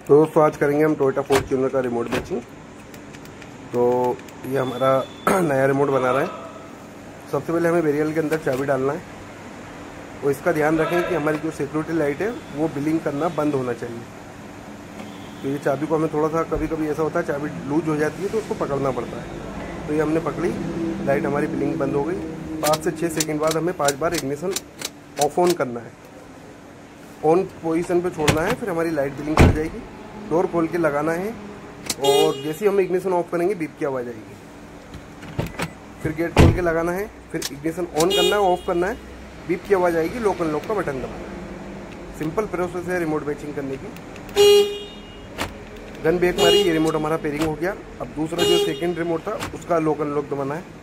तो दोस्तों आज करेंगे हम टोयोटा फॉर्च्यूनर का रिमोट मैचिंग। तो ये हमारा नया रिमोट बना रहा है। सबसे पहले हमें वेरियल के अंदर चाबी डालना है और इसका ध्यान रखें कि हमारी जो सिक्योरिटी लाइट है वो ब्लिंक करना बंद होना चाहिए। तो ये चाबी को हमें थोड़ा सा कभी कभी ऐसा होता है चाबी लूज हो जाती है तो उसको पकड़ना पड़ता है। तो ये हमने पकड़ी, लाइट हमारी ब्लिंक बंद हो गई। 5 से 6 सेकंड बाद हमें 5 बार इग्निशन ऑफ ऑन करना है, ऑन पोजीशन पे छोड़ना है, फिर हमारी लाइट ब्लिंक कर जाएगी। डोर खोल के लगाना है और जैसे ही हम इग्निशन ऑफ करेंगे बीप की आवाज़ आएगी। फिर गेट खोल के लगाना है, फिर इग्निशन ऑन करना है, ऑफ करना है, बीप की आवाज़ आएगी, लॉक अनलॉक का बटन दबाना है। सिंपल प्रोसेस है रिमोट मैचिंग करने की। गन ब्रेक मारी, ये रिमोट हमारा पेयरिंग हो गया। अब दूसरा जो सेकंड रिमोट था उसका लॉक अनलॉक दबाना है।